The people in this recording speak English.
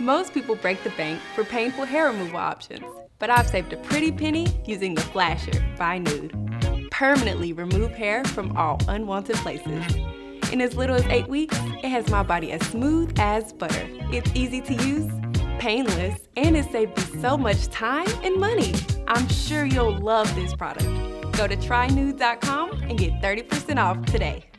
Most people break the bank for painful hair removal options, but I've saved a pretty penny using the Flasher by Nood. Permanently remove hair from all unwanted places. In as little as 8 weeks, it has my body as smooth as butter. It's easy to use, painless, and it saved me so much time and money. I'm sure you'll love this product. Go to trynood.com and get 30% off today.